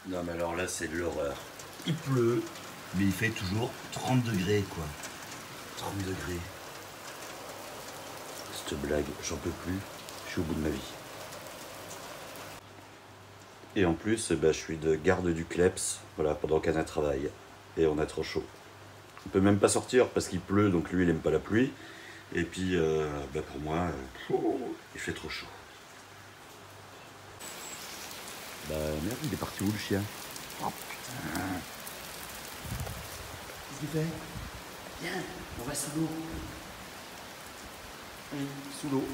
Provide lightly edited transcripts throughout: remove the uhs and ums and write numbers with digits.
Non mais alors là c'est l'horreur. Il pleut, mais il fait toujours 30 degrés quoi. 30 degrés. Cette blague, j'en peux plus, je suis au bout de ma vie. Et en plus, je suis de garde du Kleps, voilà, pendant qu'Anna travaille. Et on a trop chaud. On peut même pas sortir parce qu'il pleut, donc lui il aime pas la pluie. Et puis pour moi, il fait trop chaud. Bah merde, il est parti où le chien? Oh putain. Qu'est-ce qu'il fait? Viens, on va sous l'eau. Oui, sous l'eau.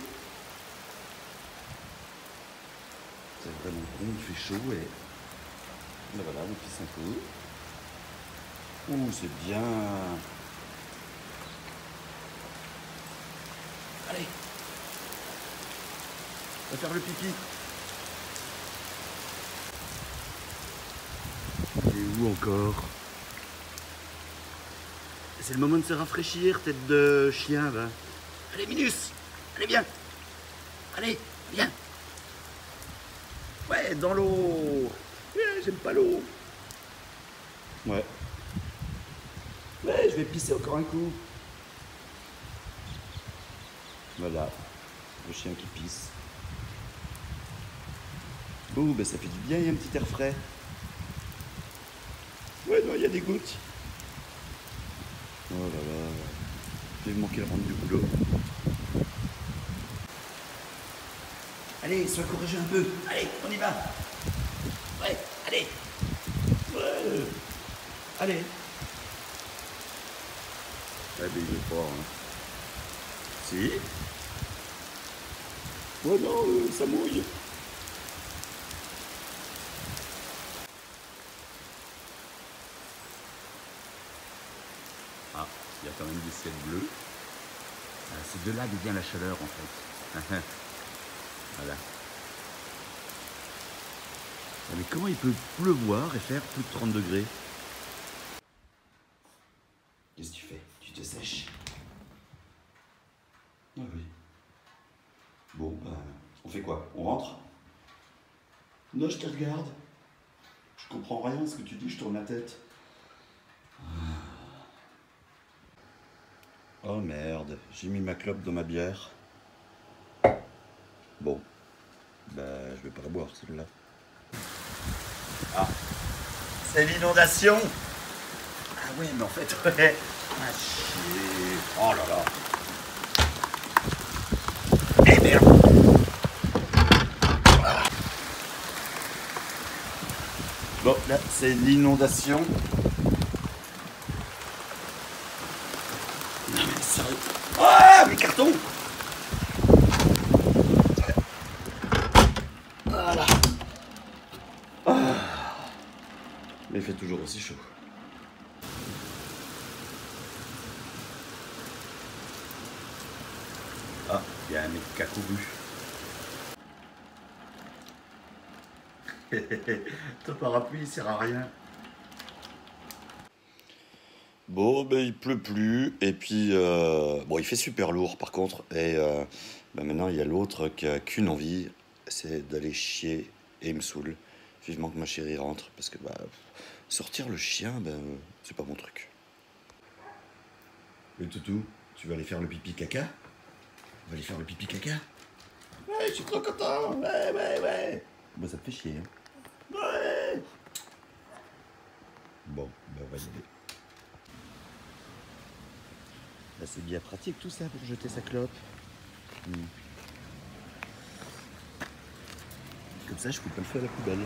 C'est vraiment bon, il fait chaud et... Ben voilà, on pisse un peu. Ouh, c'est bien. Allez. On va faire le pipi. Et où encore? C'est le moment de se rafraîchir, tête de chien, va. Allez, Minus. Allez, viens. Allez, viens. Ouais, dans l'eau. Ouais, j'aime pas l'eau. Ouais. Ouais, je vais pisser encore un coup. Voilà, le chien qui pisse. Oh, ben ça fait du bien, il y a un petit air frais. Ouais, non, il y a des gouttes. Oh là là, j'ai manqué le rentre du boulot. Allez, sois courageux un peu. Allez, on y va. Ouais, allez. Ouais. Allez. Ouais, ben il veut pas. Hein. Si. Ouais, non, ça mouille. Ah, il y a quand même du ciel bleu. C'est de là que vient la chaleur en fait. Voilà. Mais comment il peut pleuvoir et faire plus de 30 degrés? Qu'est-ce que tu fais? Tu te sèches? Ah oui. Bon, on fait quoi? On rentre? Non, je te regarde. Je comprends rien à ce que tu dis, je tourne la tête. Oh merde, j'ai mis ma clope dans ma bière. Bon, je vais pas la boire celle-là. Ah, c'est l'inondation. Ah ouais, mais en fait, ouais. Ah chier. Oh là là. Eh merde. Ah. Bon, là, c'est l'inondation. Non mais sérieux. Ah, mes cartons. Voilà. Ah. Mais il fait toujours aussi chaud. Ah, il y a un mec qui a couru. Ton parapluie il sert à rien. Bon, ben il pleut plus. Et puis, bon, il fait super lourd par contre. Et maintenant, il y a l'autre qui a qu'une envie, c'est d'aller chier. Et il me saoule. Vivement que ma chérie rentre. Parce que sortir le chien, c'est pas mon truc. Le toutou, tu vas aller faire le pipi caca? On va aller faire le pipi caca? Ouais, je suis trop content. Ouais, ouais, ouais. Bon, ça te fait chier. Hein. Ouais. Bon, on va y aller. Là, c'est bien pratique tout ça pour jeter sa clope. Comme ça, je fous pas le feu à la poubelle.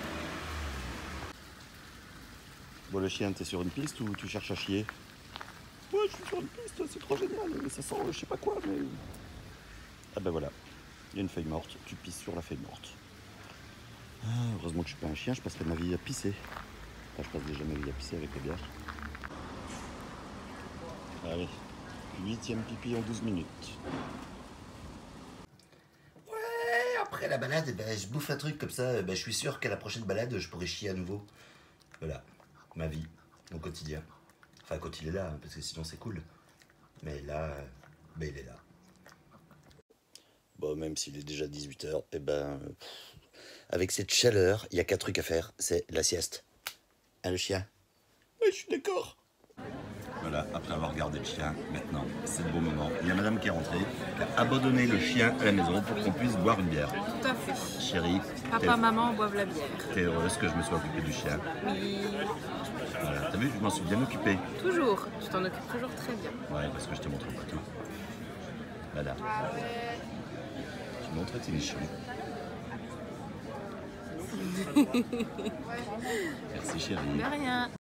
Bon, le chien, t'es sur une piste ou tu cherches à chier? Ouais, je suis sur une piste, c'est trop génial. Mais ça sent, je sais pas quoi, mais... Ah ben voilà, il y a une feuille morte, tu pisses sur la feuille morte. Ah, heureusement que je suis pas un chien, je passerai ma vie à pisser. Enfin, je passe déjà ma vie à pisser avec la bière. Allez, 8e pipi en 12 minutes. Ouais, après la balade, je bouffe un truc comme ça, je suis sûr qu'à la prochaine balade, je pourrai chier à nouveau. Voilà, ma vie, mon quotidien. Enfin, quand il est là, hein, parce que sinon c'est cool. Mais là, il est là. Bon, même s'il est déjà 18h, avec cette chaleur, il n'y a qu'un truc à faire, c'est la sieste. Hein, le chien? Oui, je suis d'accord. Voilà, après avoir regardé le chien, maintenant, c'est le bon moment. Il y a madame qui est rentrée, qui a abandonné le chien à la maison pour qu'on puisse boire une bière. Tout à fait. Chérie, Papa, maman boivent la bière. t'es heureuse que je me sois occupé du chien. Oui. Voilà, t'as vu, je m'en suis bien occupé. Toujours. Tu t'en occupes toujours très bien. Ouais, parce que je te montre pas tout. Voilà. Je montre tes nichons. Merci chérie. De rien.